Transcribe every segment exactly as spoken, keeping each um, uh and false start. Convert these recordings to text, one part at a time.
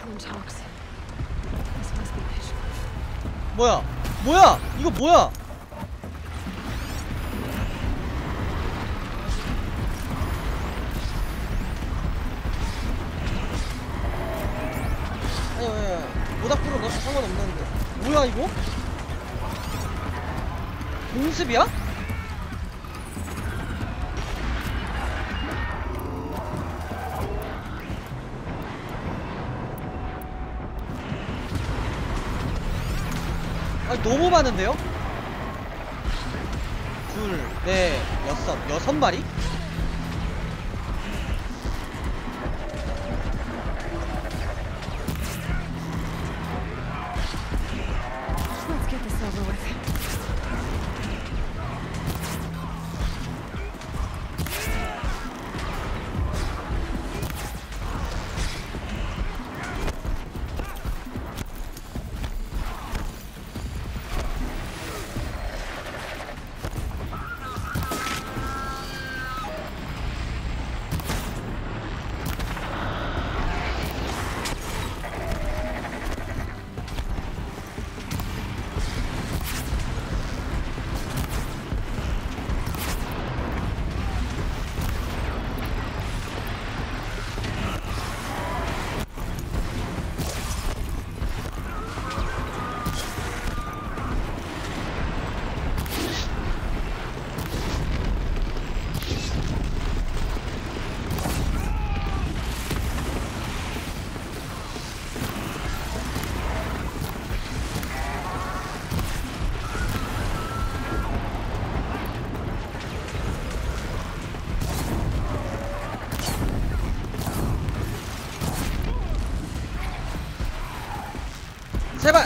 뭐야? 뭐야? 이거 뭐야? 아니, 아니, 아니. 모닥불은 넣어서 상관없는데. 뭐야, 이거? 공습이야? 아니, 너무 많은데요? 둘, 넷, 여섯, 여섯 마리? 제발!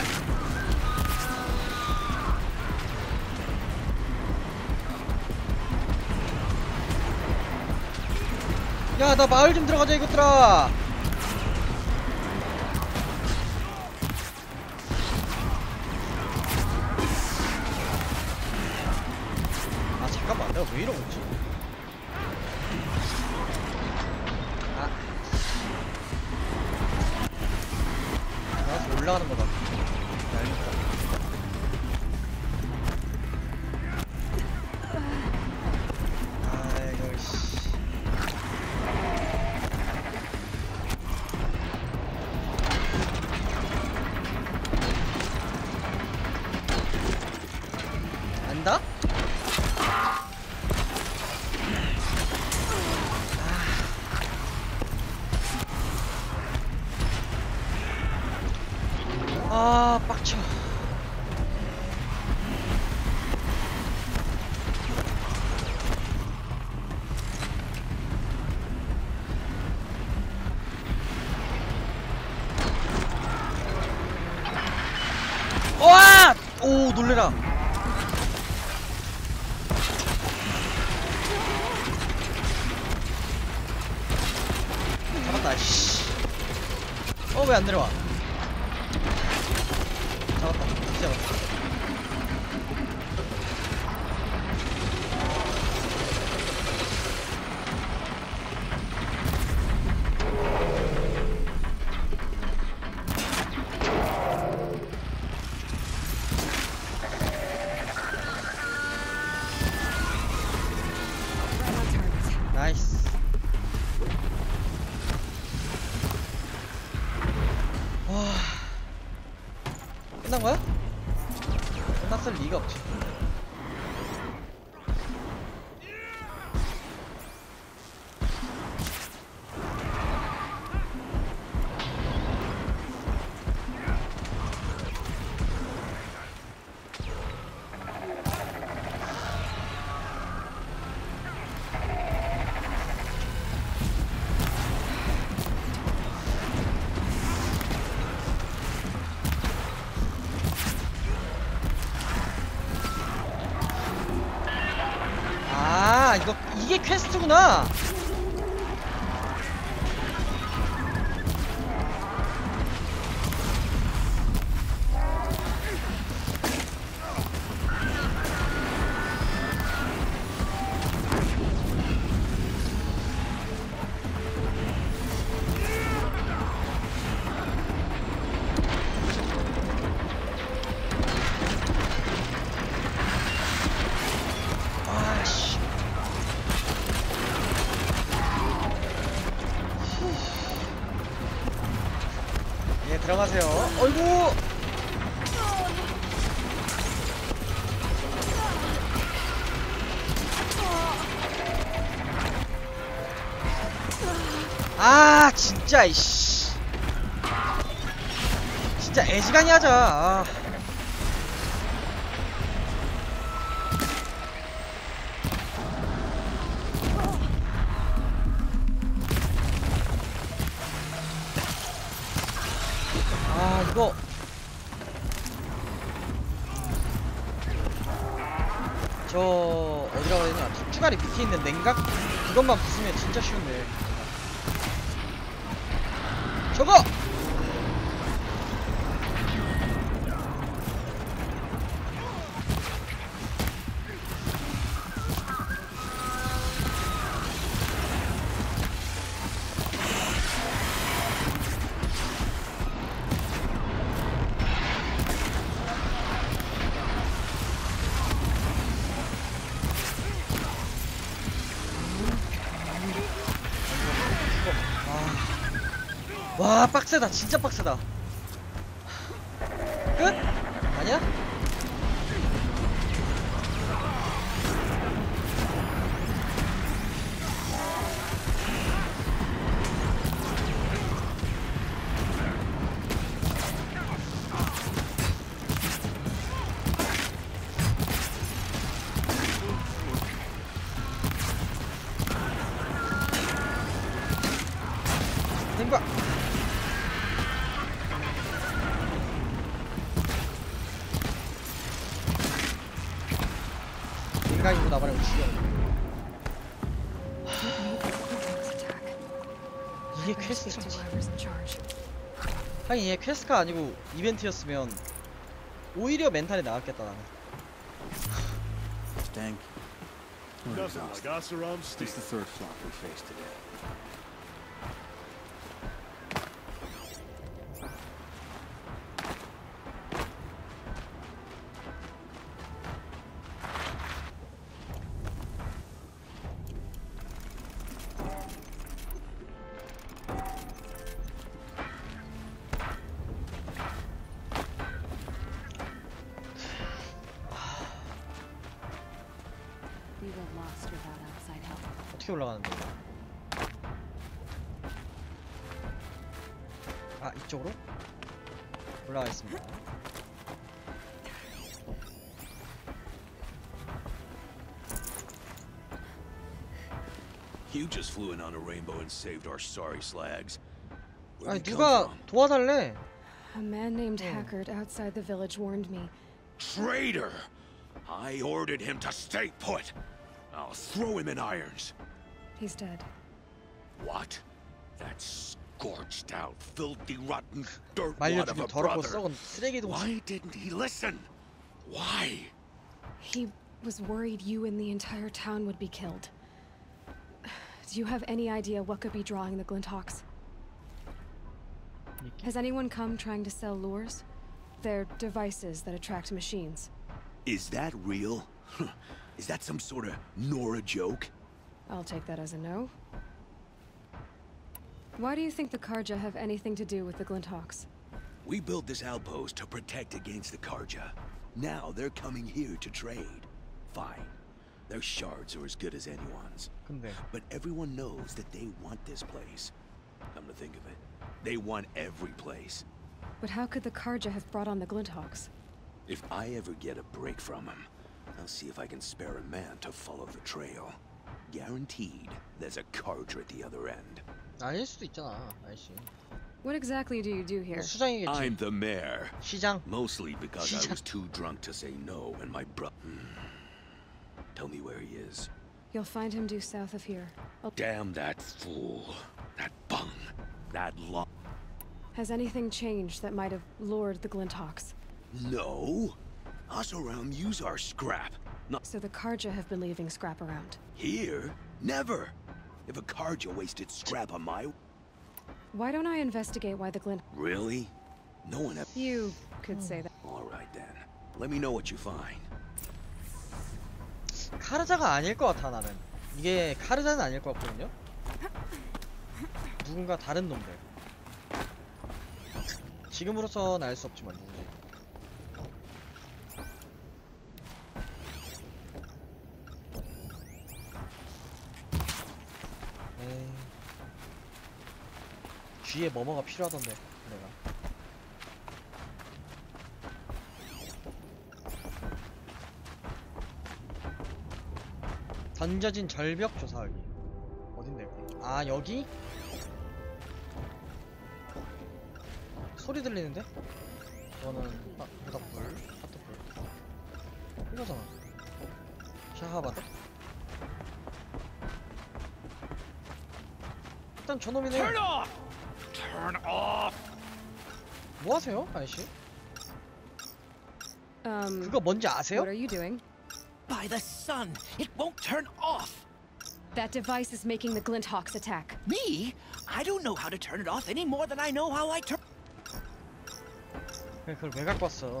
야, 나 마을 좀 들어가자, 이것들아! 아, 잠깐만, 내가 왜 이러고 있지? 아. 나와서 올라가는 거다. 아이고, 씨. 안다? 아, 빡쳐. 와! 오, 놀래라. 잡았다, 씨. 어, 왜 안 내려와? 잡았다. 진짜 잡았다. 나이스. 와. 끝난 거야? 끝났을 리가 없지. 아, 이거 이게 퀘스트구나. 들어가세요. 어이구. 아 진짜 이씨 진짜 애지간히 하자. 아. 아 이거 저 어디라고 해야 되냐, 툭주가리 밑에 있는 냉각 그것만 부수면 진짜 쉬운데 저거! 와 빡세다, 진짜 빡세다. 끝? 아니야? 된거 인간이고 나발이고 죽여. 이게 퀘스트인지. 하긴 얘 퀘스트가 아니고 이벤트였으면 오히려 멘탈이 나갔겠다 나는. Stank. Nothing like Oseram It's Steel. the third flop we faced today. We were lost without outside help. 어떻게 올라가는데? 아 이쪽으로? 올라가겠습니다. You just flew in on a rainbow and saved our sorry slags. 아니 Where'd you 누가 come from? 도와달래? A man named Oh. Hackard outside the village warned me. Traitor! I ordered him to stay put. I'll throw him in irons. He's dead. What? That scorched out, filthy, rotten dirt 말려 wad of 죽인 a 더럽고 brother. 썩은 쓰레기 동지. Why didn't he listen? Why? He was worried you and the entire town would be killed. Do you have any idea what could be drawing the Glinthawks? Has anyone come trying to sell lures? They're devices that attract machines. Is that real? Is that some sort of Nora joke? I'll take that as a no. Why do you think the Karja have anything to do with the Glinthawks? We built this outpost to protect against the Karja. Now they're coming here to trade. Fine. Their shards are as good as anyone's. 근데 But everyone knows that they want this place. Come to think of it, they want every place. But how could the Karja have brought on the Glinthawks? If I ever get a break from them, I'll see if I can spare a man to follow the trail. Guaranteed, there's a Karja at the other end. 아닐 수도 있잖아, 아저씨. What exactly do you do here? 수장이겠지. I'm the mayor. 시장. Mostly because I 시장. was too drunk to say no, and my bro. Tell me where he is. You'll find him due south of here. I'll- Damn that fool. That bung. That lo- Has anything changed that might have lured the Glinthawks? No. Us around use our scrap. Not So the Karja have been leaving scrap around. here. Never. If a Karja wasted scrap on my... Why don't I investigate why the Glint... Really? No one ever... You could say that. Alright then. Let me know what you find. 카르자가 아닐 것 같아 나는. 이게 카르자는 아닐 것 같거든요. 누군가 다른 놈들. 지금으로선 알 수 없지만 누구지? 에이. 뒤에 뭐뭐가 필요하던데 내가. 던져진 절벽 조사하기. 어딘데 여기? 아 여기? 소리 들리는데? 이거는 아, 모닥불, 하트불 이거잖아. 샤하바드? 일단 저놈이네. Turn off! Turn off! 뭐 하세요, 아저씨? Um, 그거 뭔지 아세요? what are you doing? By the sun, it won't turn off! That device is making the Glinthawks attack. Me? I don't know how to turn it off any more than I know how I turn. 그걸 왜 갖고 왔어?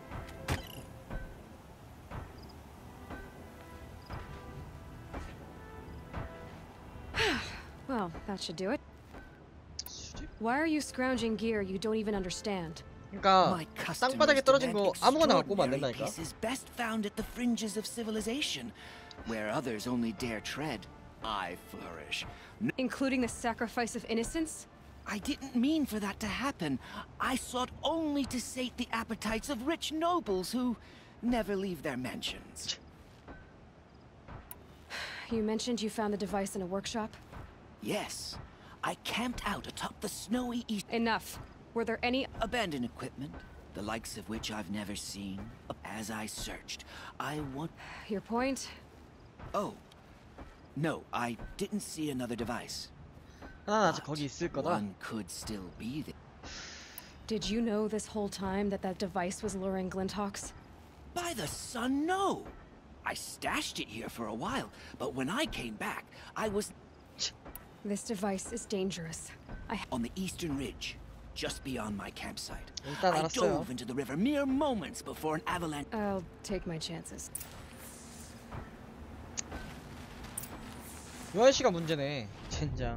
Well, that should do it. 수집? Why are you scrounging gear you don't even understand? 그러니까 My 땅바닥에 customers 떨어진 demand 거 아무거나 갖고 오면 안 extraordinary 된다니까. pieces best found at the fringes of civilization, where others only dare tread. I flourish. N- Including the sacrifice of innocence? I didn't mean for that to happen. I sought only to sate the appetites of rich nobles who never leave their mansions. You mentioned you found the device in a workshop? Yes, I camped out atop the snowy east. Enough. Were there any... Abandoned equipment, the likes of which I've never seen. As I searched, I want. Your point? Oh. No, I didn't see another device. 아, 아직 거기 있을 거다. One could still be there. Did you know this whole time that that device was luring Glinthawks? By the sun, no! I stashed it here for a while, but when I came back, I was This device is dangerous. I... on the eastern ridge, just beyond my campsite. 일단 I 알았어요. dove into the river mere moments before an avalanche. I'll take my chances. 이 아저씨가 문제네. 젠장.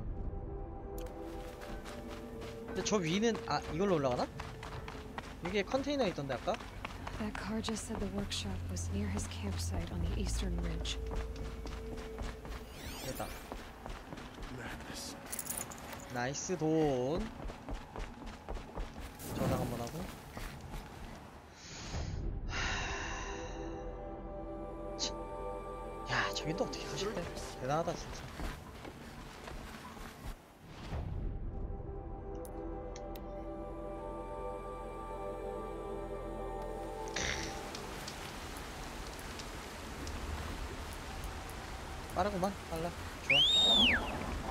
근데 저 위는 아 이걸로 올라가나? 여기에 컨테이너 있던데 아까? That car just said the workshop was near his campsite on the eastern ridge. 됐다. 나이스 돈. 저장 한번 하고. 치. 야, 저긴 또 어떻게 하실래? 대단하다 진짜. 빠르구만, 빨라. 좋아.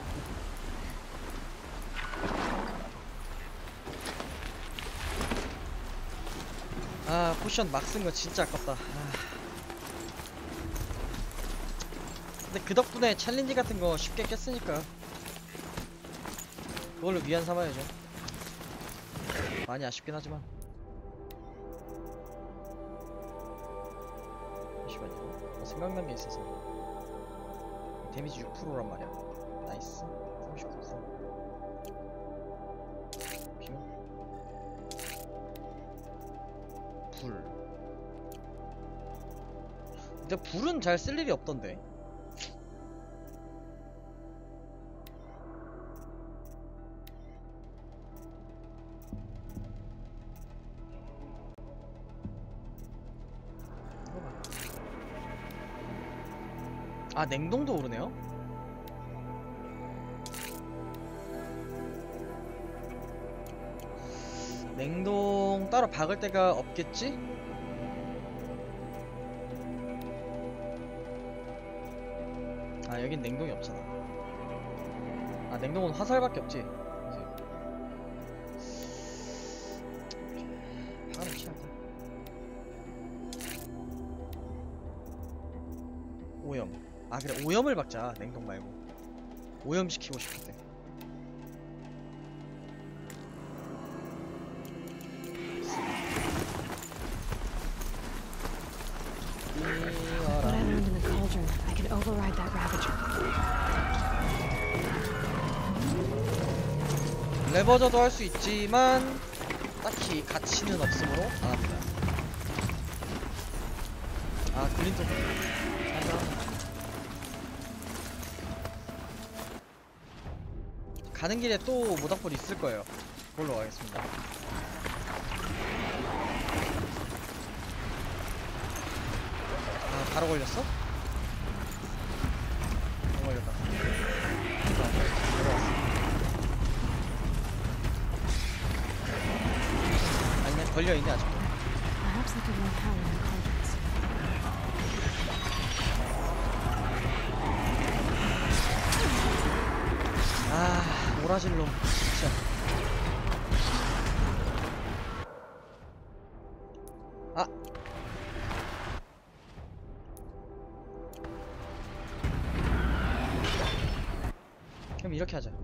아, 포션 막 쓴 거 진짜 아깝다. 아. 근데 그 덕분에 챌린지 같은 거 쉽게 깼으니까 그걸로 위안 삼아야죠. 많이 아쉽긴 하지만. 잠시만요. 어, 생각난 게 있어서. 데미지 육 퍼센트란 말이야. 나이스. 삼십구 퍼센트. 비용. 불. 근데 불은 잘 쓸 일이 없던데. 아, 냉동도 오르네요? 냉동 따로 박을 데가 없겠지? 아, 여긴 냉동이 없잖아. 아, 냉동은 화살밖에 없지. 박아놓지 않다. 오염. 아, 그래, 오염을 박자. 냉동 말고 오염시키고 싶을 때. What I learned in the cauldron, I can override that Ravager. 레버저도 할 수 있지만 딱히 가치는 없으므로 안 합니다. 아, 글린토. 가는 길에 또 모닥불 있을 거예요. 그걸로 가겠습니다. 아, 바로 걸렸어? 안 걸렸다. 들어왔어. 아니면 걸려있네, 아직도. Perhaps I could learn how in the contracts. 아, 오라질놈. 진짜. 아! 그럼 이렇게 하자.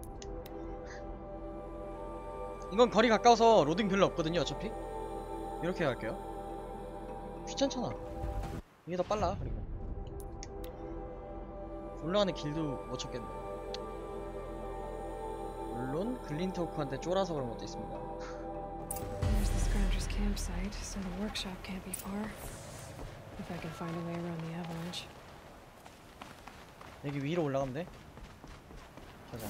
이건 거리 가까워서 로딩 별로 없거든요, 어차피. 이렇게 갈게요. 귀찮잖아. 이게 더 빨라. 그리고 올라가는 길도 못 찾겠네. 물론 글린토크한테 쫄아서 그런 것도 있습니다. There's the Scourger's campsite, so the workshop can't be far. If I can find a way around the avalanche. 여기 위로 올라가면 돼. 가자.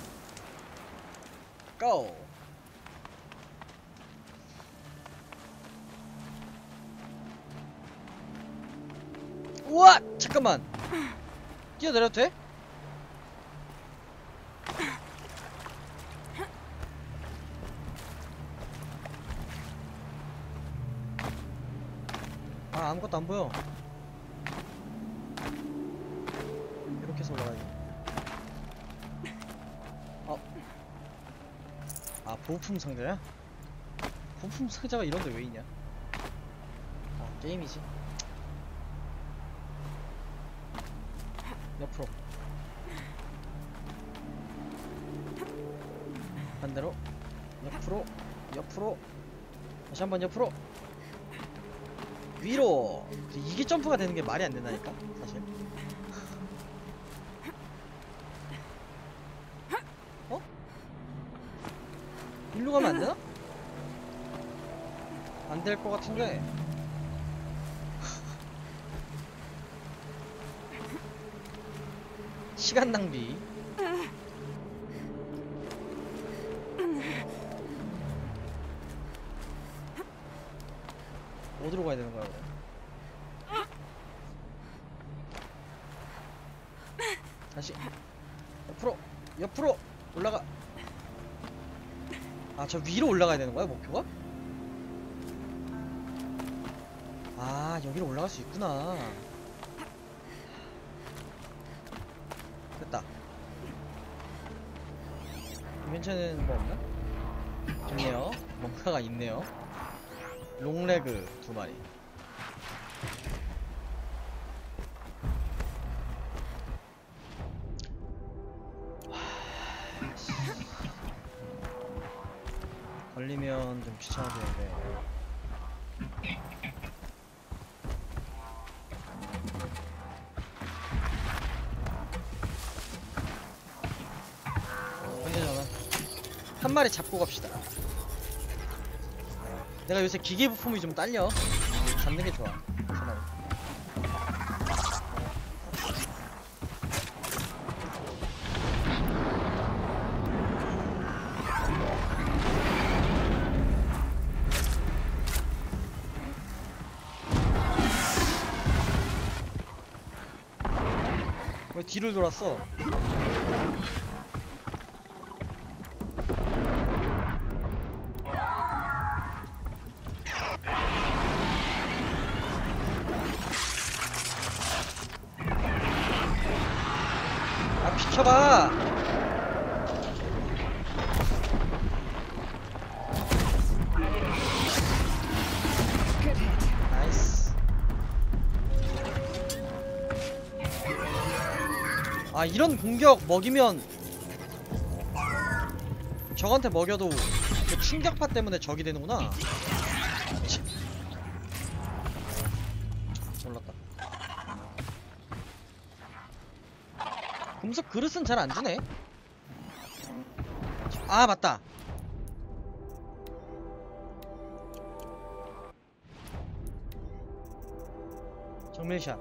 고! 우와! 잠깐만! 뛰어내려도 돼? 아, 아무것도 안 보여. 이렇게 해서 올라가야지. 어. 아, 보호품 상자야? 보호품 상자가 이런데 왜 있냐? 아, 게임이지. 옆으로. 반대로. 옆으로. 옆으로. 다시 한번 옆으로. 위로. 이게 점프가 되는 게 말이 안 된다니까, 사실. 어? 일로 가면 안 되나? 안 될 것 같은데. 시간 낭비. 어디로 가야 되는 거야, 그래? 다시 옆으로 옆으로 올라가. 아, 저 위로 올라가야 되는 거야, 목표가? 아, 여기로 올라갈 수 있구나. 됐다. 괜찮은 거 없나? 좋네요. 뭔가가 있네요. 롱레그 두 마리. 걸리면 좀 귀찮아지는데. 한 마리 잡고 갑시다. 내가 요새 기계 부품이 좀 딸려. 잡는 게 좋아. 편하게. 왜 뒤를 돌았어? 비켜봐. 나이스. 아, 이런 공격 먹이면 적한테 먹여도 그 충격파 때문에 적이 되는구나. 몰랐다. 금속 그릇은 잘 안 주네. 아, 맞다. 정밀샷.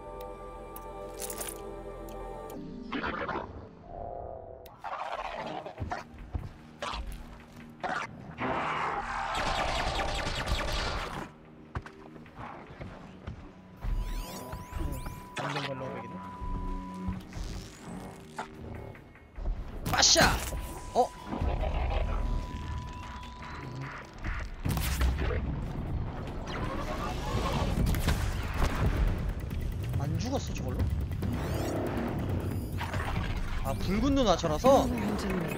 완전 걸로 오백이네. 빠샤! 어? 안 죽었어 저걸로? 아 붉은 눈 아처라서? Another hunting me.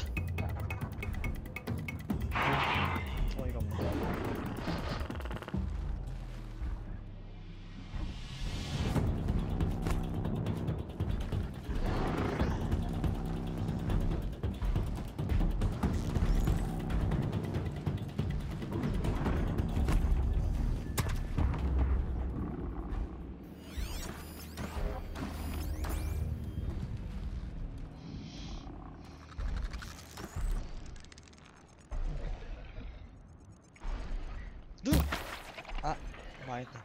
어이가 없네. 눈! 아 망했다.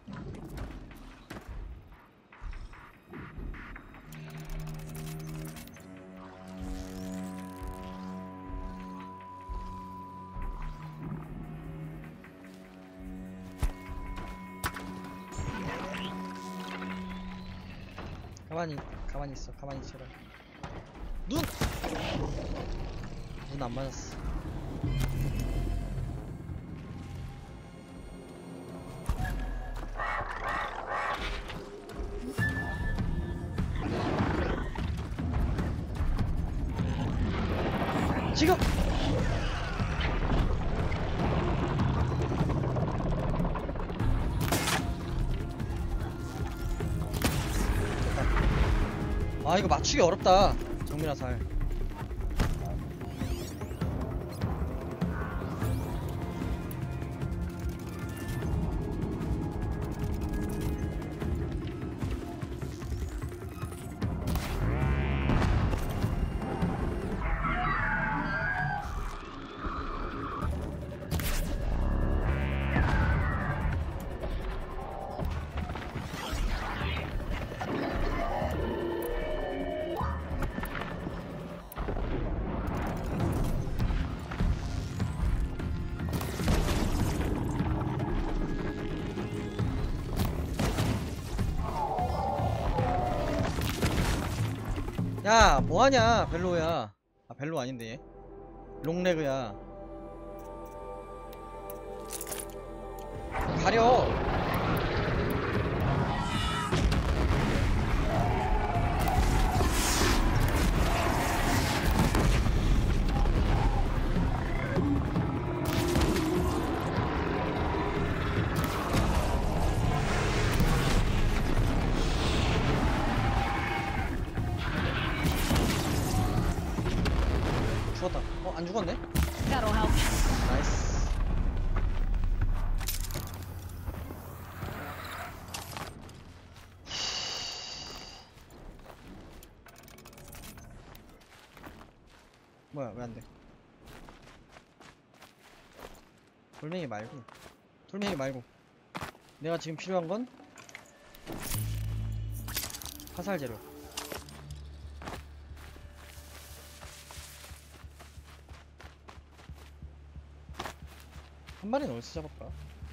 가만히 가만히 있어. 가만히 있어라. 눈! 눈 안 맞았어. 지금! 됐다. 아 이거 맞추기 어렵다. 정밀화살. 야 뭐하냐 벨로야. 아 벨로 아닌데 얘 롱레그야. 가려. 죽었다. 어? 안 죽었네? That'll help. 나이스. 뭐야 왜 안돼? 돌멩이 말고 돌멩이 말고 내가 지금 필요한 건 화살 재료. 한 마리는 어디서 잡을까?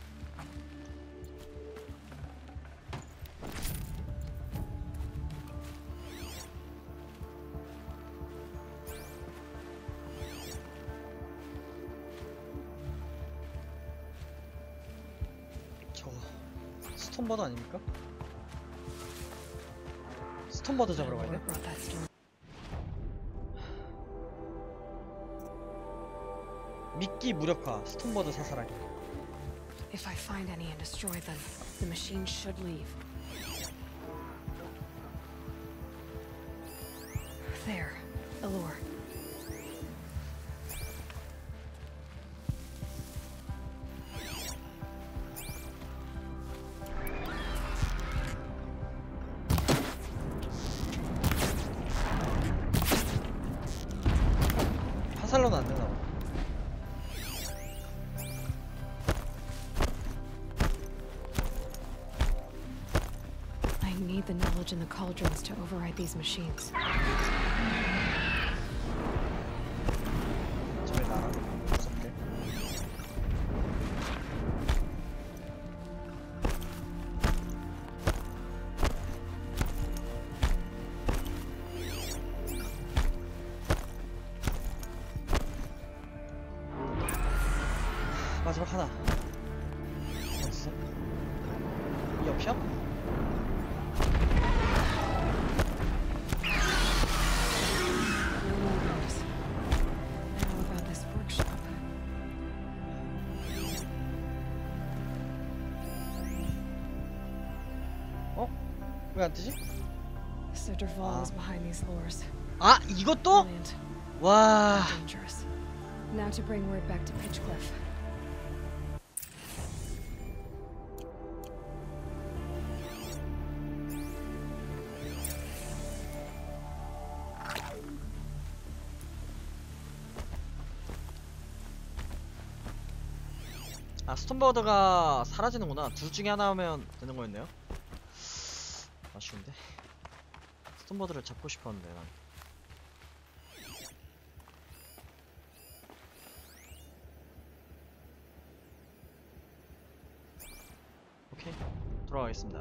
저거 스톤버드 아닙니까? 스톤버드 잡으러 가야 돼? Brought that stone. 미끼 무력화 스톤버드 사살하기. If I find any and destroy them, the machine should leave. There, Allure. 화살로는 안 되나 봐. knowledge in the cauldrons to override these machines. 저리 나가. 무섭게. 마지막 하나. 어딨어? 이 옆이야? Now about this workshop. 어? 왜 안 뜨지? So Dervahl is behind these lures. 아, 이것도? Brilliant. 와. Dangerous. Now to bring word back to Pitchcliff. 아, 스톤버드가 사라지는구나. 둘 중에 하나 하면 되는 거였네요. 아쉬운데. 스톤버드를 잡고 싶었는데 난. 오케이, 돌아가겠습니다.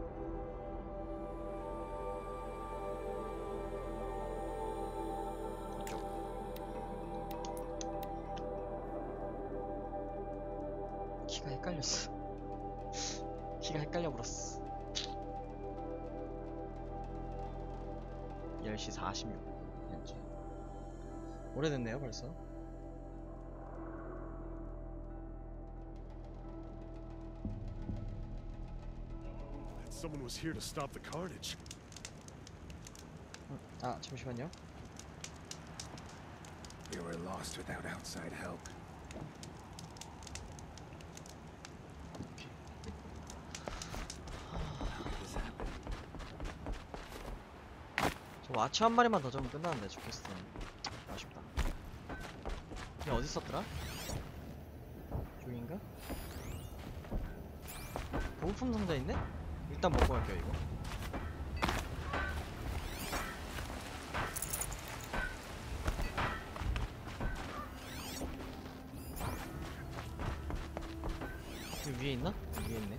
키가 헷갈렸어. 키가 헷갈려 버렸어. 열 시 사십육 분 현재. 오래됐네요 벌써. Someone was here to stop the carnage. 음, 아, 잠시만요. We were lost without outside help. 저 와치 한 마리만 더 잡으면 끝나는데 저 퀘스트는. 아쉽다. 얘 어디 있었더라? 저기인가? 보급품 상자 있네? 일단 먹고 갈게요 이거. 여기 위에 있나? 위에 있네.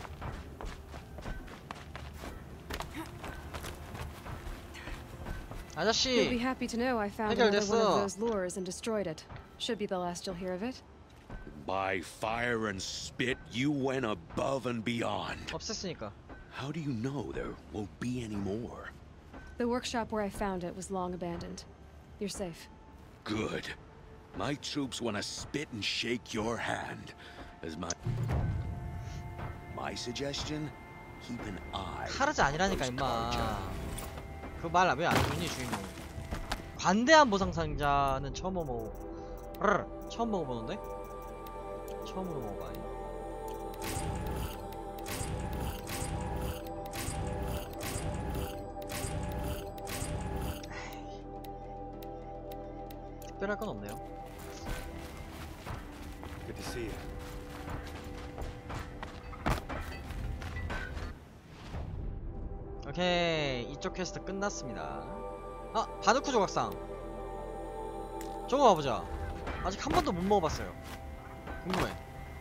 You'll be 아저씨! happy to know I found another one of 해결됐어. those lures and destroyed it. Should be the last you'll hear of it. By fire and spit, you went above and beyond. 없앴으니까. How do you know there won't be any more? The workshop where I found it was long abandoned. You're safe. Good. My troops want to spit and shake your hand. As my my suggestion, keep an eye. 카르자 아니라니까 on those 임마. Karja. 그 말 왜 안 듣니 주인공. 관대한 보상 상자는 처음 먹어. 르르, 처음 먹어보는데? 처음으로 먹어봐. 특별할 건 없네요. Good to see you. 오케이, 이쪽 퀘스트 끝났습니다. 아, 바누쿠 조각상. 저거 봐보자. 아직 한 번도 못 먹어봤어요. 궁금해.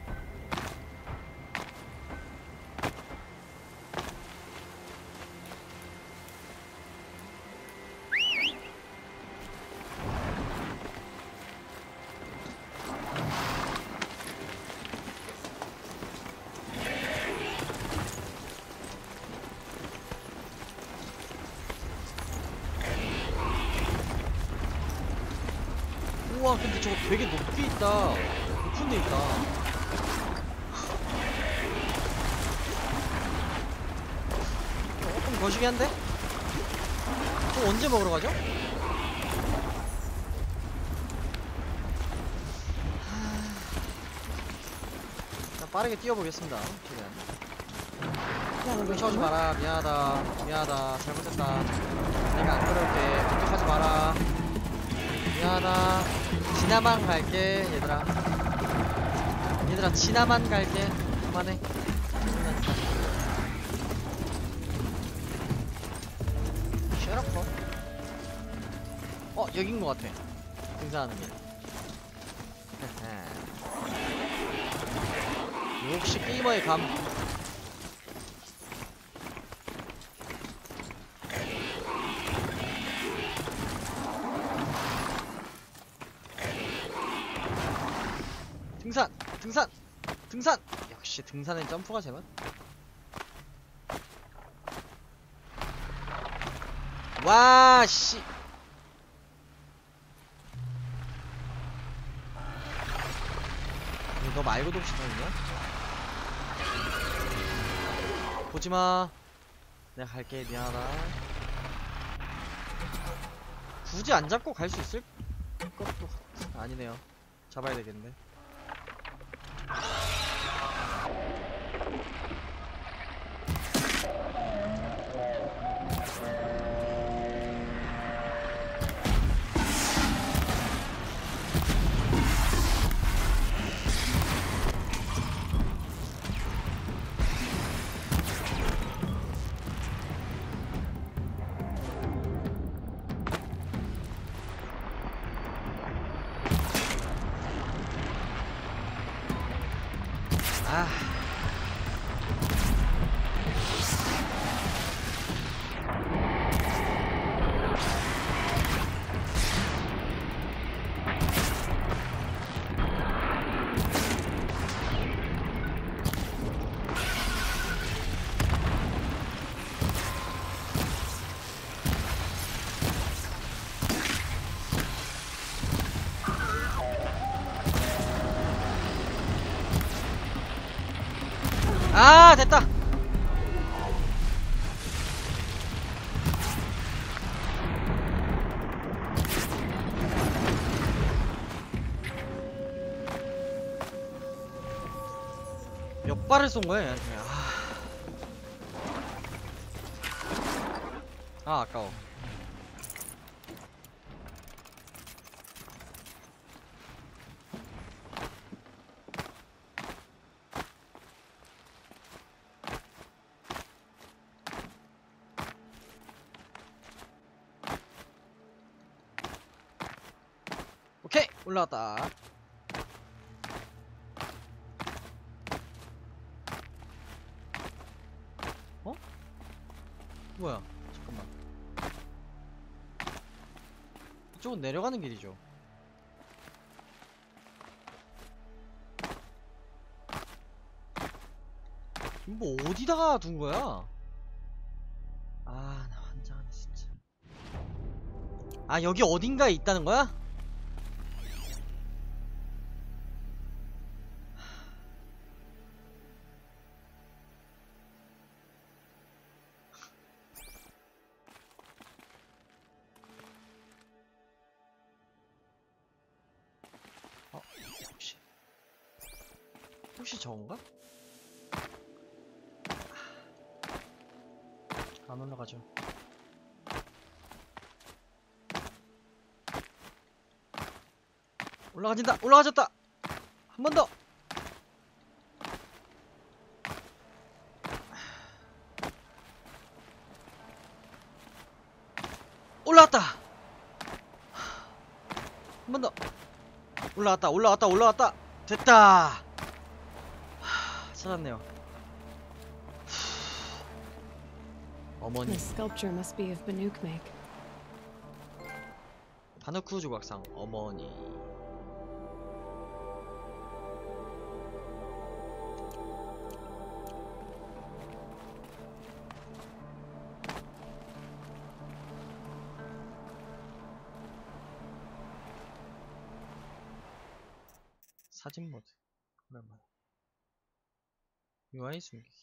우와, 근데 저거 되게 높게 있다. 높은 데 있다. 조금 거시기 한데? 저 언제 먹으러 가죠? 자, 빠르게 뛰어보겠습니다. 최대한. 쫓아오지 마라. 미안하다. 미안하다. 잘못했다. 내가 안 그럴게. 공격하지 마라. 미안하다. 지나만 갈게 얘들아. 얘들아 지나만 갈게. 그만해. 때려커. 어 여긴 것 같아. 등산하는 길. 역시 게이머의 감. 등산! 등산! 등산! 역시 등산엔 점프가 제맛. 와, 씨! 너 말고도 혹시 더 있냐? 보지마. 내가 갈게. 미안하다. 굳이 안 잡고 갈 수 있을 것도 아니네요. 잡아야 되겠네. 아. 아, 됐다. 몇 발을 쏜 거야, 얘한테. 아, 아 아까워. 오케이, 올라왔다. 어? 뭐야? 잠깐만. 이쪽은 내려가는 길이죠. 뭐 어디다가 둔 거야? 아, 나 환장하네 진짜. 아, 여기 어딘가에 있다는 거야? 어? 혹시 혹시 저건가? 안 올라가죠. 올라가진다. 올라가졌다. 한 번 더. 올라왔다. 한 번 더. 올라왔다. 올라왔다. 올라왔다. 됐다. 하, 찾았네요. 어머니. This sculpture must be of Banukmek. 바누쿠 조각상 어머니. 사진 모드. 오랜만에. 유아이 숨기기.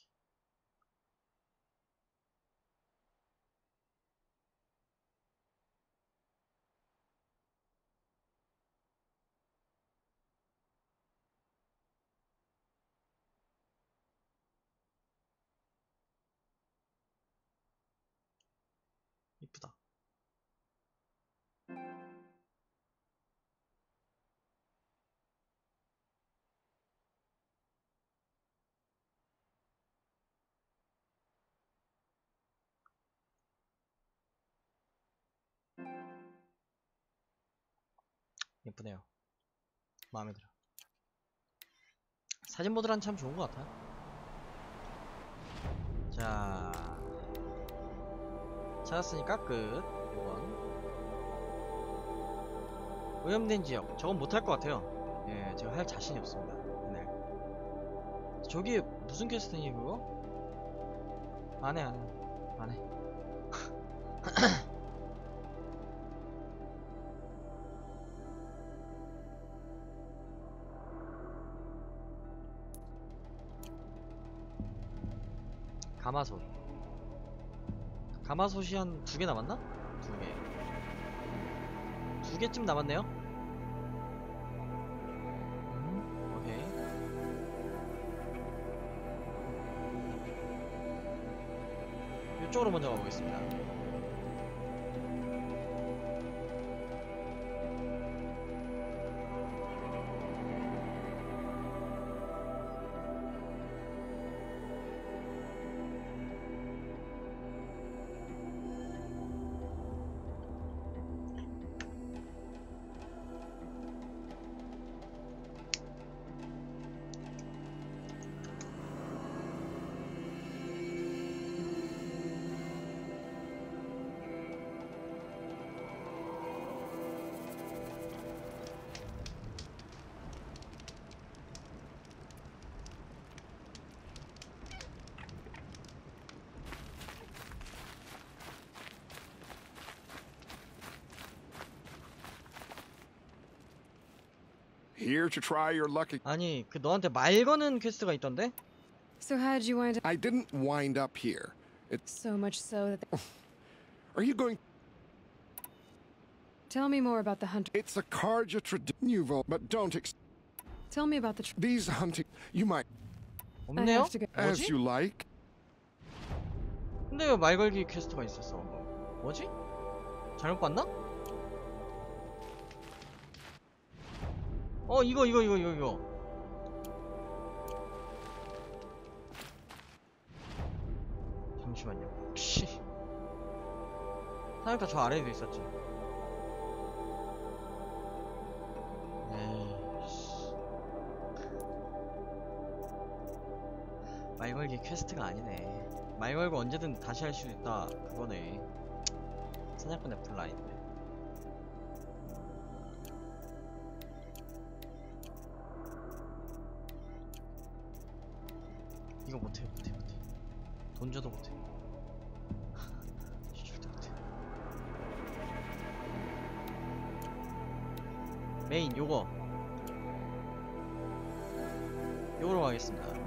이쁘다. 예쁘네요. 마음에 들어. 사진 모드란 참 좋은 것 같아요. 자, 찾았으니까 끝. 이번 오염된 지역. 저건 못할 것 같아요. 예, 제가 할 자신이 없습니다. 네. 저기 무슨 퀘스트니 그거? 안해 안해 안해. 가마솥. 가마솥이 한 두 개 남았나? 두 개. 두 개쯤 남았네요? 음, 오케이. 이쪽으로 먼저 가보겠습니다. Here to try your luck. 아니, 그 너한테 말 거는 퀘스트가 있던데? So how did you wind up? I didn't wind up here. It's. So much so that. They... Are you going? Tell me more about the hunter. It's a Karja tradition, but don't. Ex Tell me about the. Tr These hunting. You might. I 없네요? have to go. As 뭐지? you like. 근데 왜 말 걸기 퀘스트가 있었어? 뭐지? 잘못 봤나? 어 이거 이거 이거 이거 이거 잠시만요. 씨 사육다 저 아래에도 있었지. 에이씨 말 걸기 퀘스트가 아니네. 말 걸고 언제든 다시 할 수 있다 그거네. 사냥꾼 애플라인데. 이거 못해 못해 못해. 돈 줘도 못해. 절대 못해. 메인 요거 요거로 가겠습니다.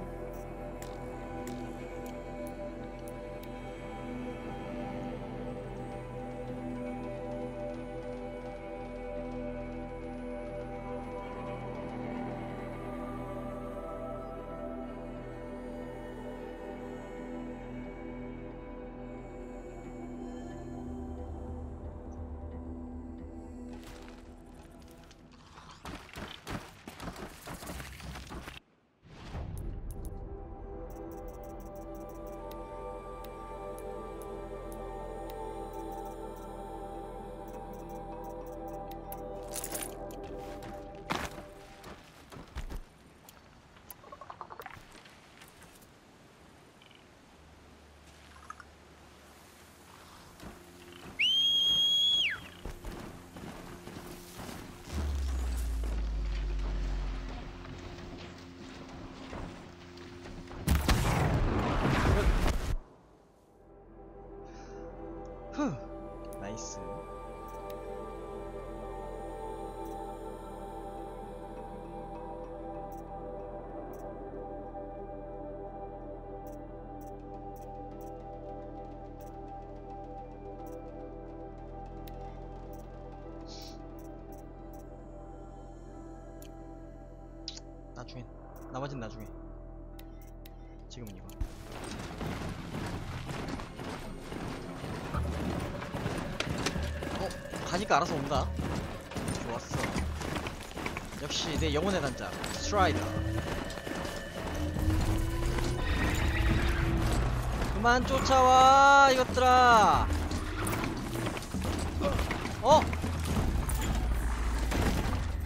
후 나이스. 나중에 나머진 나중에. 지금은 이거. 가니까 알아서 온다. 좋았어. 역시 내 영혼의 단자 스트라이더. 그만 쫓아와 이것들아. 어?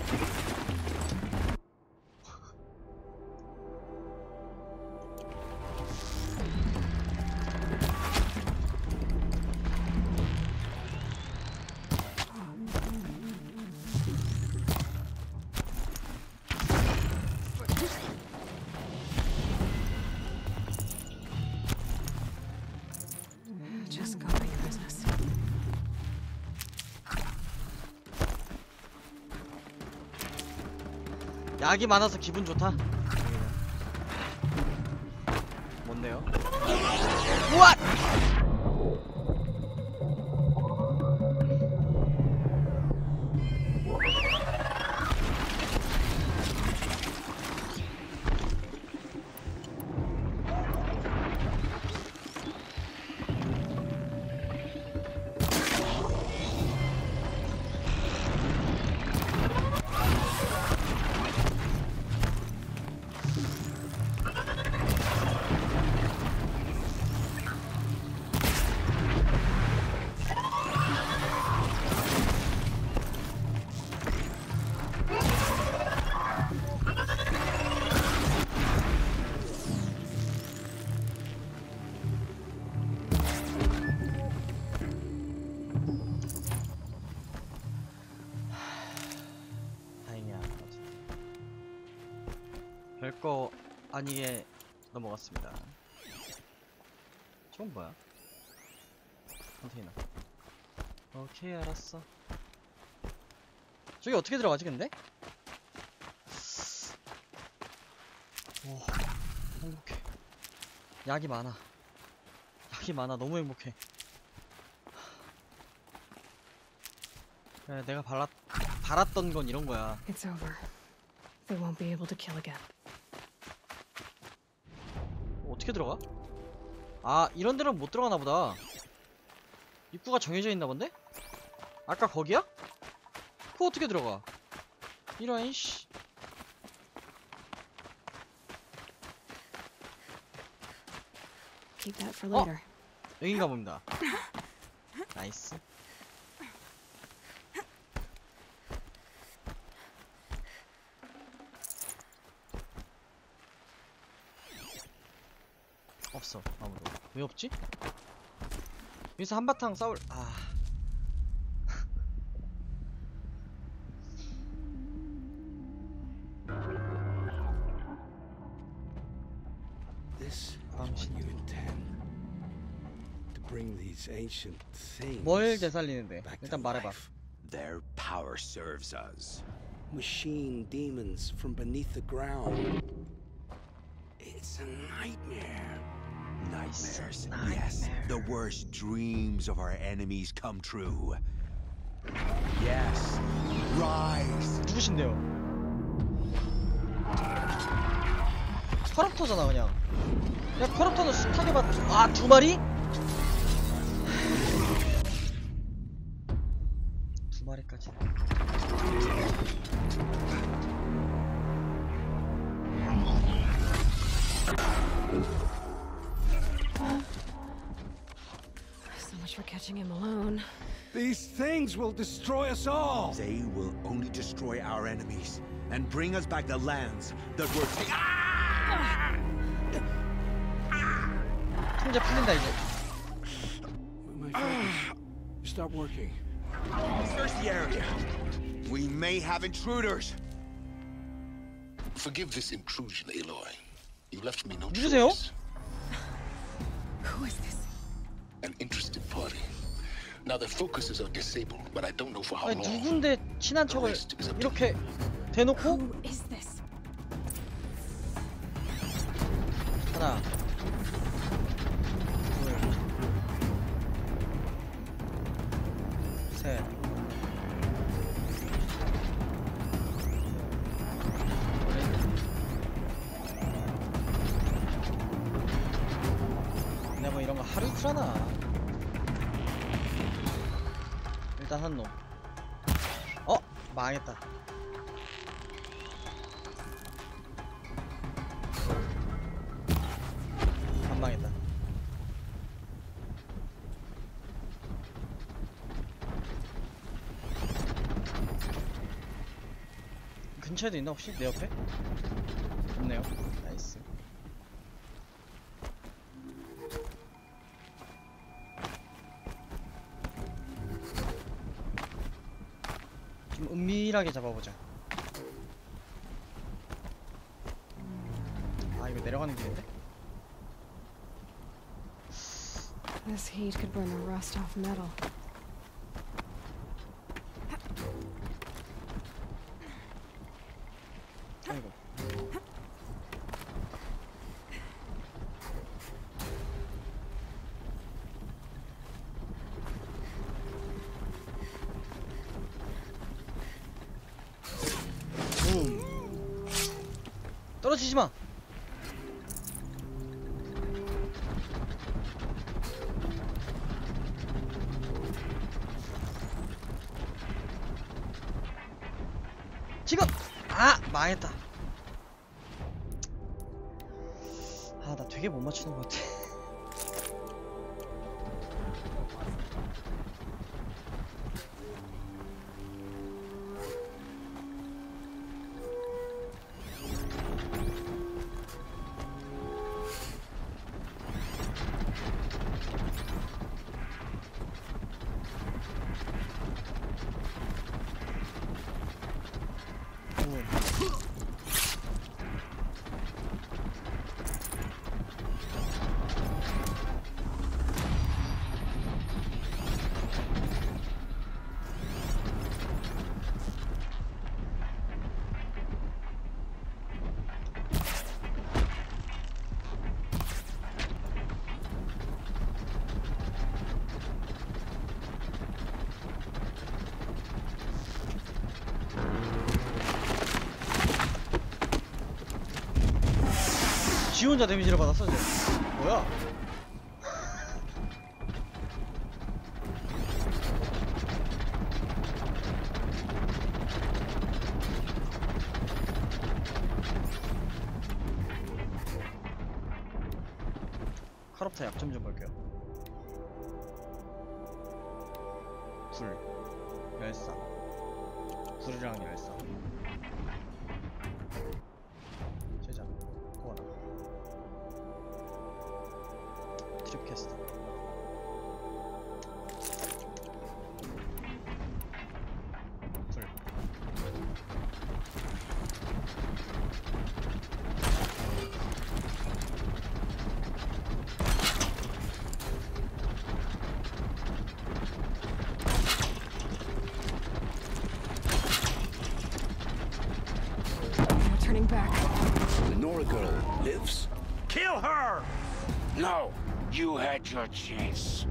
약이 많아서 기분 좋다. 뭔데요? What? 별거 아니게 넘어갔습니다. 저건 뭐야? 컨테이너. 오케이, 알았어. 저기 어떻게 들어가지 근데? 오, 행복해. 약이 많아. 약이 많아. 너무 행복해. 그래, 내가 발랐, 바랐던 건 이런 거야. It's over. They won't be able to kill again. 어떻게 들어가? 아, 이런 데는 못 들어가나 보다. 입구가 정해져 있나 본데? 아까 거기야? 그거 어떻게 들어가? 이런 씨. Keep that for 어? later. 여긴가 봅니다. 나이스. 없어, 아무도. 왜 없지? 여기서 한바탕 싸울. 아. This is what you intend. To bring these ancient things 뭘 되살리는데? back to 일단 말해봐. life. Their power serves us. Machine demons from beneath the ground. It's a nightmare. Nightmares. Yes, the worst dreams of our enemies come true. Yes, rise. 누구신데요? 커럽터잖아 그냥. 야, 커럽터는 숱하게 봤. 아, 두 마리? 두 마리까지. So much for catching him alone. These things will destroy us all. They will only destroy our enemies and bring us back the lands that were taken. 통제 풀린다 이제. My focus. Stop working. Search the area. We may have intruders. Forgive this intrusion, Aloy. You left me no 누구세요? choice. Who is this? An interested party. Now their focuses are disabled, but I don't know for how 아니, long. 누군데 친한 척을 이렇게 대놓고? Who is this? 하나, 둘, 셋. 내가 뭐 이런 거 하루 이틀 하나. 일단 한 놈. 어? 망했다. 안 망했다. 근처에도 있나 혹시? 내 옆에? 없네요. 나이스. 좀 은밀하게 잡아보자. 아, 이거 내려가는 길인데? This heat could burn the rust off metal. 아이고. 음. 떨어지지 마. 지금. 아, 망했다. 아, 나 되게 못 맞추는 것 같아. 지 혼자 데미지를 받았어, 이제. 뭐야? 카롭타 약점 좀 볼게요. 불, 열사, 불이랑 열사. 제작, 코어나. 트립캐스터. 불. No turning back. The Nora girl lives? Kill her! No, you had your chance.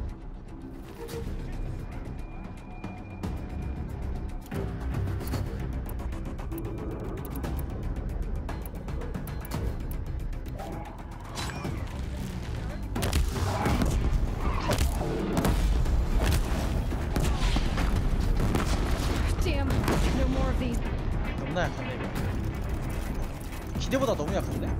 Damn, no more of these. 너무나 약한데 이거. 기대보다 너무 약한데?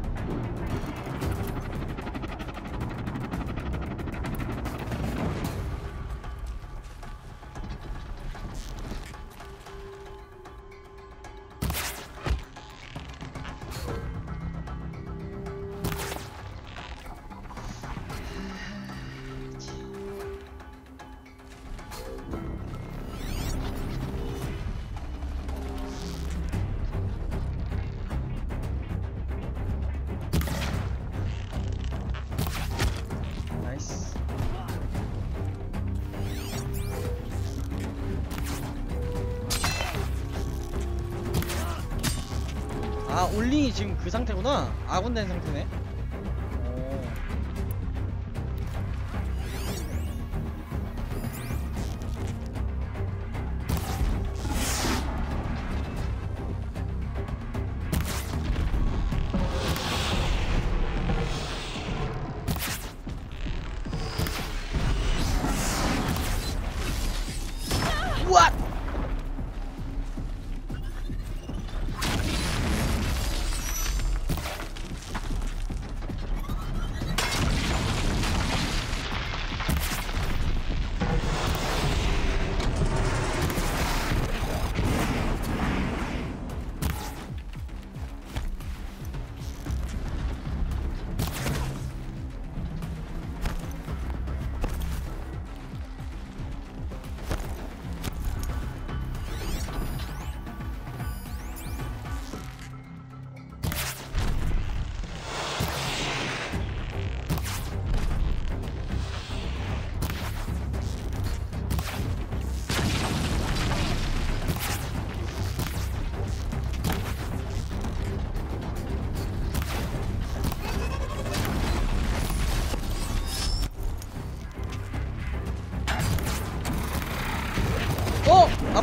나이스. 아, 올링이 지금 그 상태구나. 아군된 상태네. 오. What?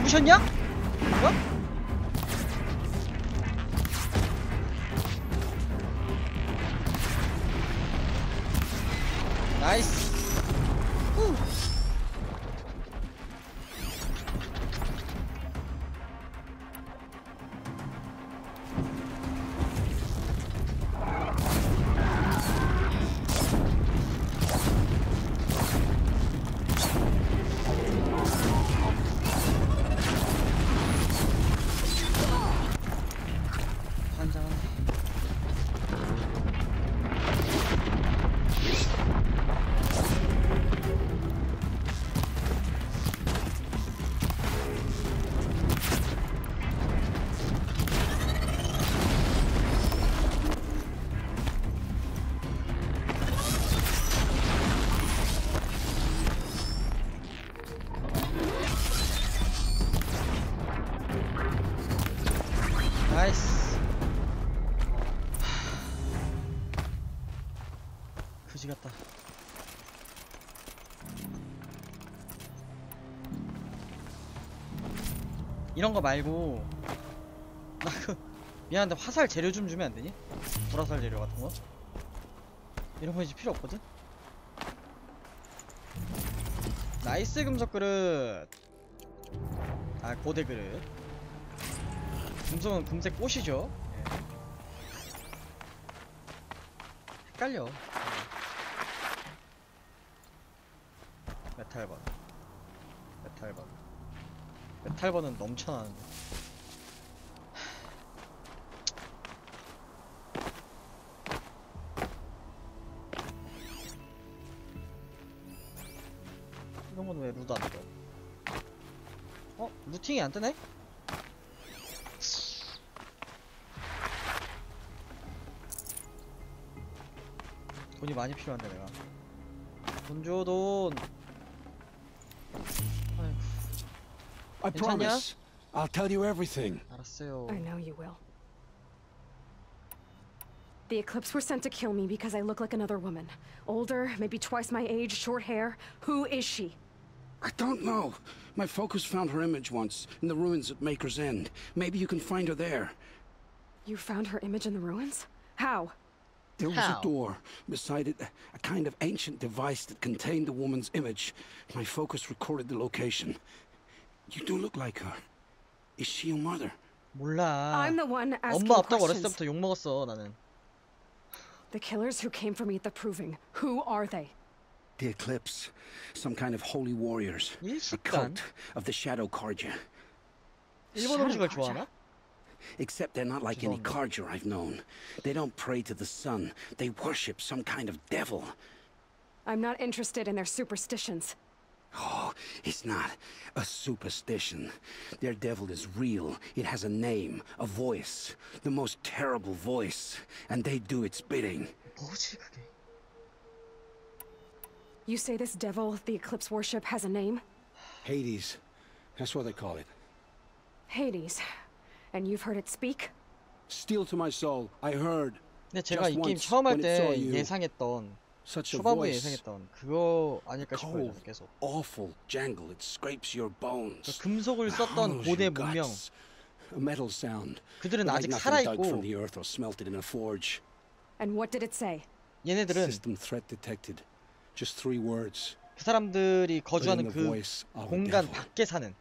부셨냐? 어? 나이스. 후. 환장하네. 나이스. 그지 같다. 이런 거 말고 나 그 미안한데 화살 재료 좀 주면 안 되니? 불화살 재료 같은 거? 이런 거 이제 필요 없거든? 나이스 금속 그릇. 아 고대 그릇. 금속은 금색 꽃이죠. 예. 헷갈려. 메탈번. 메탈번. 메탈번은 넘쳐나는데. 이런 건 왜 루도 안 떠? 어? 루팅이 안 뜨네? 돈이 많이 필요한데 내가. 돈 줘, 돈. 아이고. I 괜찮냐? promise. I'll tell you everything. 알았어요. I know you will. The Eclipse were sent to kill me because I look like another woman. Older, maybe twice my age, short hair. Who is she? I don't know. My focus found her image once in the ruins at Maker's End. Maybe you can find her there. You found her image in the ruins? How? There was How? a door. Beside it, a kind of ancient device that contained the woman's image. My focus recorded the location. You do look like her. Is she your mother? 몰라. I'm the one asking 엄마 없다고 어렸을 questions. 때부터 욕 먹었어 나는. The killers who came for me at the Proving. Who are they? The Eclipse. Some kind of holy warriors. A 일식단? cult of the Shadow Carja. 일본 음식을 좋아하나? Except they're not like any 죄송합니다. Carja I've known. They don't pray to the sun. They worship some kind of devil. I'm not interested in their superstitions. Oh, it's not a superstition. Their devil is real. It has a name, a voice, the most terrible voice, and they do its bidding. 뭐지 그게? You say this devil the Eclipse worship has a name? Hades. That's what they call it. Hades. And you've heard it speak? Steel to my soul. I heard. 근데 제가 Just 이 게임 once, 처음 할 when it saw 때 you. 예상했던 Such a 초반부에 voice. 예상했던 그거 아닐까 싶어요 Cold, 계속. awful jangle. It scrapes your 그 bones. 금속을 썼던 Hollows 고대 your 문명. guts. A metal sound. 그들은 Like 아직 nothing dug 살아있고 from the earth or smelted in a forge. And what did it say? 얘네들은 System threat detected. Just three words. 그 사람들이 But in 거주하는 the 그 voice of a 공간 devil. 밖에 사는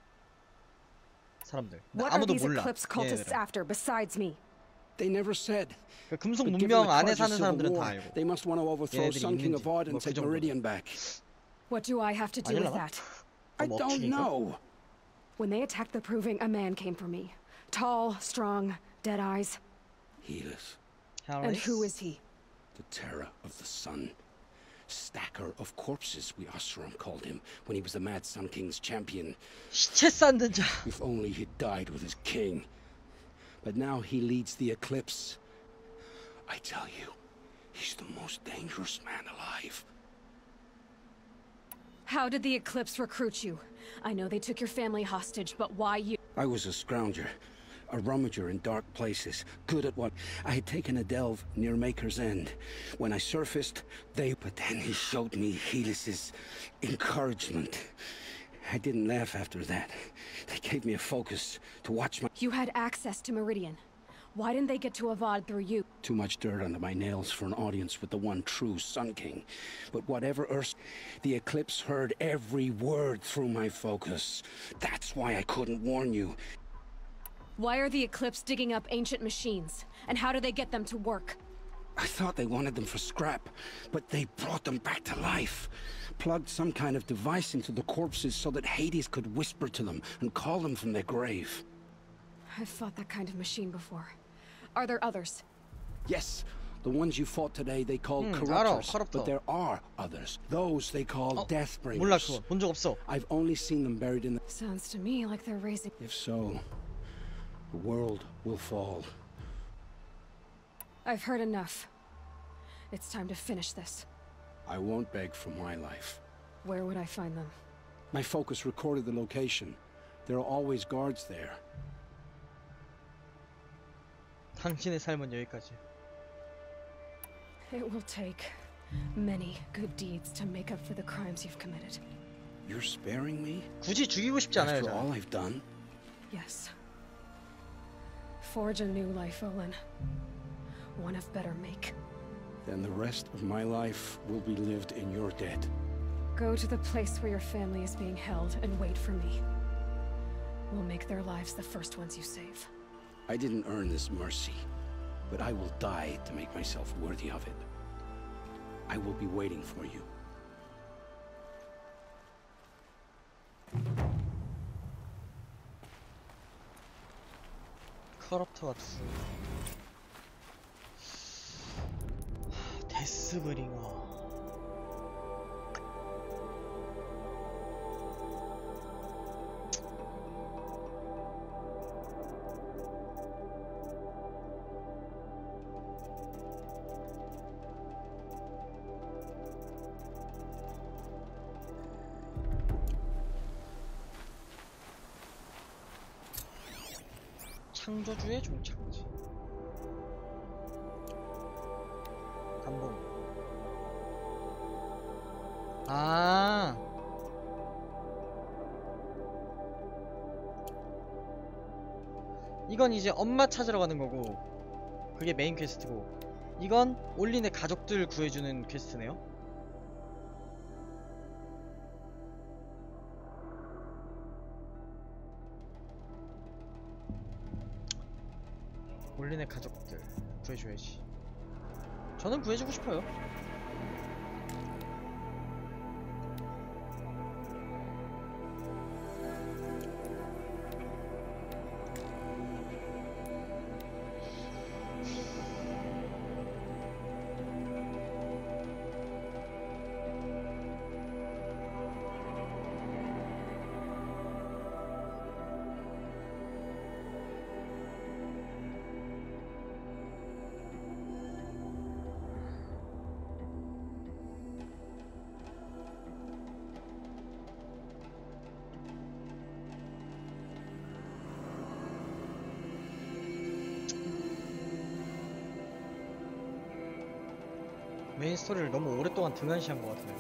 사람들. 근데 What are 아무도 these 몰라. Eclipse cultists 얘네들은. after besides me? They never said. 그 금속 But given 문명 the 안에 Carja 사는 civil 사람들은 다 war, 알고. they must want to overthrow 얘네들이 Sun King 있는지, of Ard and 뭐 그 take 정도. Meridian back. What do I have to do with 아니려나? that? I 뭐 don't 억측인가? know. When they attacked the Proving, a man came for me. Tall, strong, dead eyes. Helis, And who is he? the terror of the sun. Stacker of corpses, we Osram called him when he was the Mad Sun King's champion. 시체 쌓는 자. If only he'd died with his king. But now he leads the Eclipse. I tell you, he's the most dangerous man alive. How did the Eclipse recruit you? I know they took your family hostage, but why you? I was a scrounger, a rummager in dark places, good at what I had taken a delve near Maker's End. When I surfaced, they... But then he showed me Helis's encouragement. I didn't laugh after that. They gave me a focus to watch my... You had access to Meridian. Why didn't they get to Avad through you? Too much dirt under my nails for an audience with the one true Sun King. But whatever Urs... The Eclipse heard every word through my focus. That's why I couldn't warn you. Why are the Eclipse digging up ancient machines? And how do they get them to work? I thought they wanted them for scrap, but they brought them back to life. Plugged some kind of device into the corpses so that Hades could whisper to them and call them from their grave. I've fought that kind of machine before. Are there others? Yes, the ones you fought today they called 음, corruptors, 알아, but there are others. Those they call 어, Deathbringers. 몰라 그거 본 적 없어. I've only seen them buried in the... Sounds to me like they're raising... If so, the world will fall. I've heard enough. It's time to finish this. I won't beg for my life. Where would I find them? My focus recorded the location. There are always guards there. 당신의 삶은 여기까지. It will take many good deeds to make up for the crimes you've committed. You're sparing me? 굳이 죽이고 싶지 않아요, After all 저는. I've done? Yes. Forge a new life, Olin. One of better make. Then the rest of my life will be lived in your debt. Go to the place where your family is being held and wait for me. We'll make their lives the first ones you save. I didn't earn this mercy, but I will die to make myself worthy of it. I will be waiting for you. 커럽터가 두. 하, 데스브링어. 창조주의 종착지. 감봉. 아. 이건 이제 엄마 찾으러 가는 거고, 그게 메인 퀘스트고, 이건 올린의 가족들 구해주는 퀘스트네요. 올린의 가족들 구해줘야지. 저는 구해주고 싶어요. 메인 스토리를 너무 오랫동안 등한시한 것 같아 내가.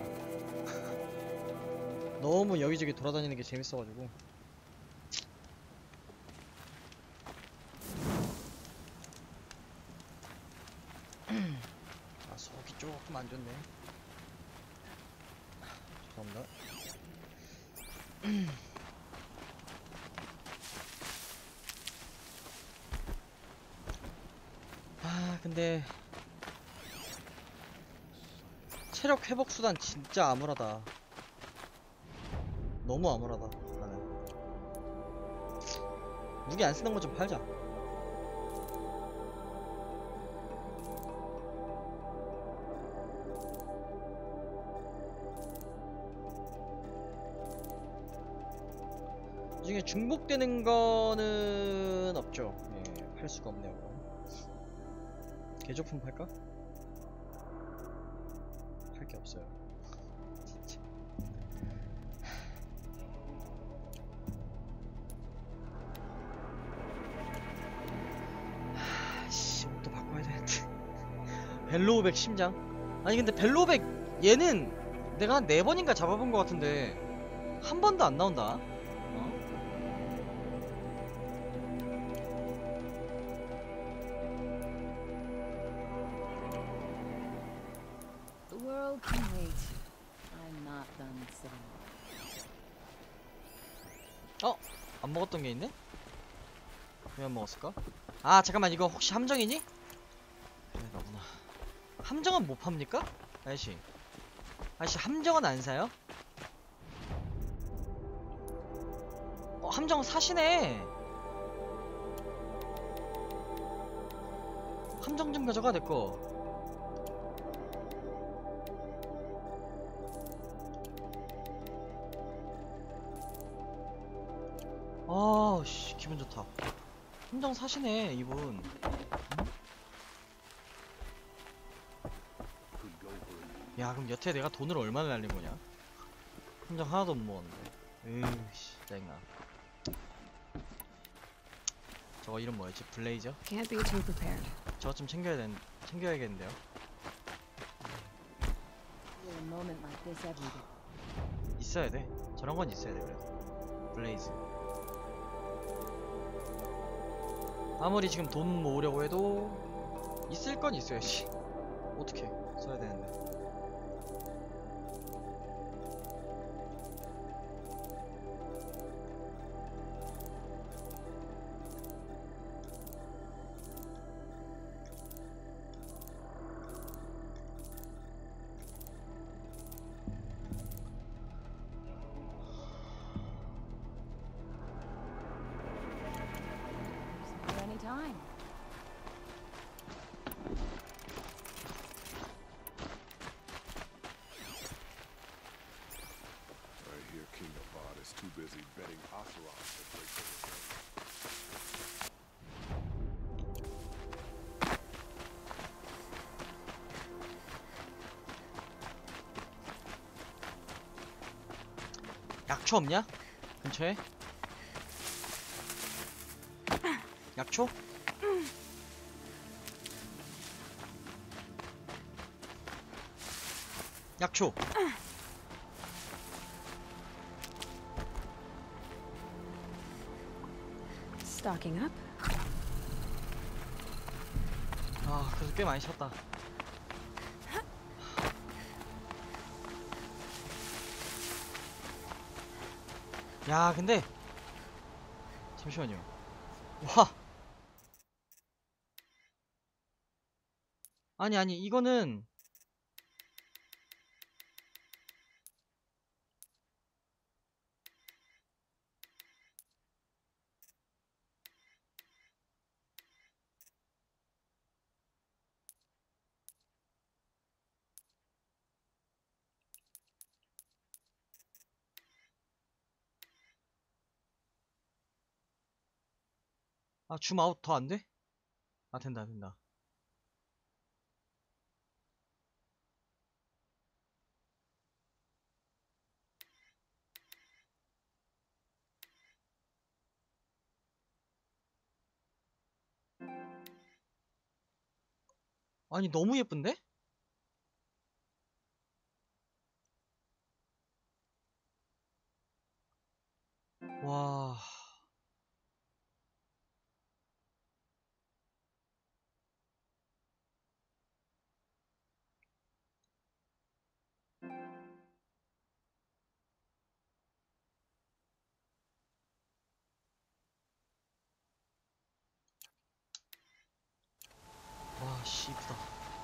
너무 여기저기 돌아다니는 게 재밌어가지고. 아 속이 조금 안 좋네. 죄송합니다. 아 근데 체력 회복 수단 진짜 암울하다. 너무 암울하다. 나는 무기 안 쓰는 거 좀 팔자. 이 중에 중복되는 거는 없죠. 예, 팔 수가 없네요. 개조품 팔까? 할 게 없어요. 진짜. 하씨, 옷도 바꿔야 되는데. 벨로우백 심장? 아니 근데 벨로우백 얘는 내가 한 네 번인가 잡아본 것 같은데 한 번도 안 나온다. 어? The world can wait. I'm not done sitting. 어? 안 먹었던 게 있네? 왜 안 먹었을까? 아 잠깐만, 이거 혹시 함정이니? 그래 너구나. 함정은 못 팝니까? 아저씨 아저씨 함정은 안 사요? 어 함정 사시네. 함정 좀 가져가 내꺼. 아씨 기분 좋다. 함정 사시네 이분. 응? 야 그럼 여태 내가 돈을 얼마나 날린 거냐? 함정 하나도 못 먹었는데. 으이씨 짜증나. 저거 이름 뭐였지? 블레이저? Can't be too prepared. 저거 좀 챙겨야 된 챙겨야겠는데요. Feel a moment like this every day. 있어야 돼. 저런 건 있어야 돼 그래도. 블레이즈. 아무리 지금 돈 모으려고 해도 있을 건 있어야지. 어떻게 써야 되는데. For any time. I hear King Abad is too busy betting Acheron to break the restraint. 약초 없냐? 근처에? 약초? 약초. Stocking up. 아 그래서 꽤 많이 샀다. 야 근데 잠시만요. 와 아니 아니 이거는 아 줌 아웃 더 안 돼? 아 된다 된다. 아니 너무 예쁜데? 와 와, 씨, 이쁘다.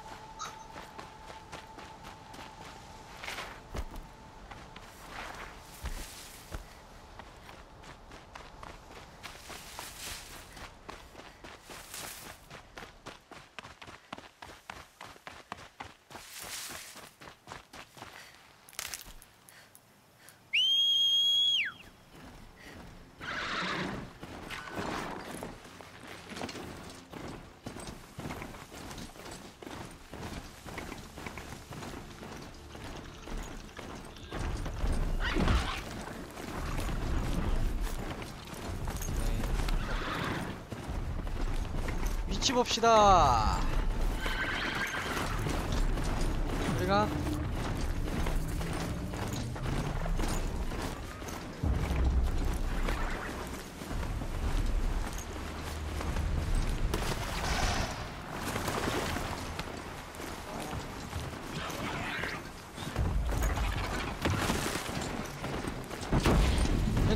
위치 봅시다. 우리가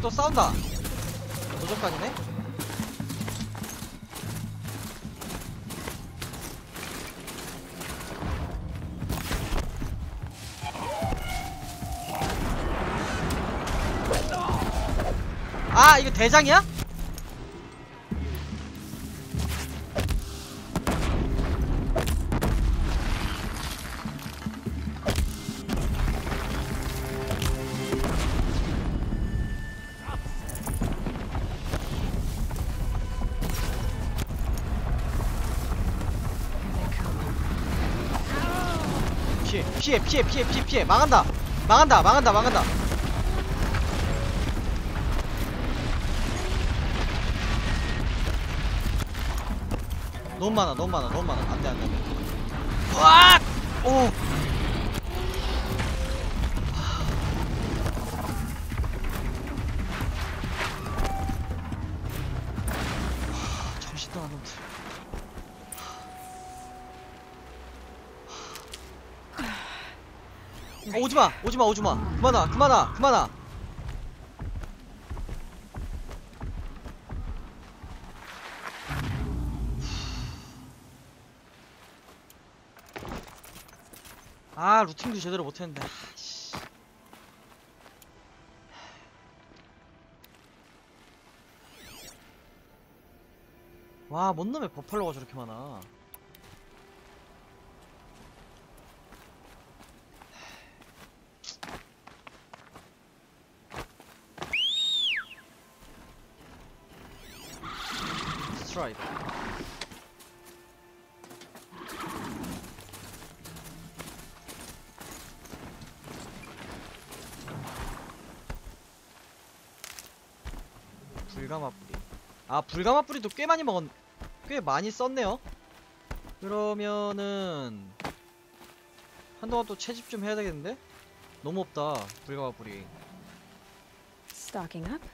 또 싸운다. 도적간이네. 아 이거 대장이야? 피해 피해 피해 피해 피해 피해 망한다 망한다 망한다 망한다. 너무 많아 너무 많아 너무 많아. 안돼 안돼 안돼. 으악! 오! 정신도 안 놈들. 어, 오지마 오지마 오지마. 그만아 그만아 그만아. 아 루팅도 제대로 못했는데. 아이씨. 와 뭔 놈의 버팔로가 저렇게 많아. 스트라이드. 불가마 뿌리. 아 불가마 뿌리도 꽤 많이 먹었 꽤 많이 썼네요. 그러면은 한동안 또 채집 좀 해야 되겠는데? 너무 없다 불가마 뿌리. Stocking up?